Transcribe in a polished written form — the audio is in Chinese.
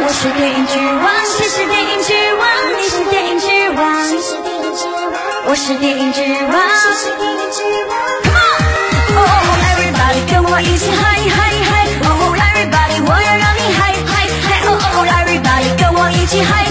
我是电影之王，谁是电影之王？你是电影之王，我是电影之王。Come on， oh oh oh everybody， 跟我一起嗨嗨嗨 ，oh oh everybody， 我要让你嗨嗨嗨 ，oh oh oh everybody， 跟我一起嗨。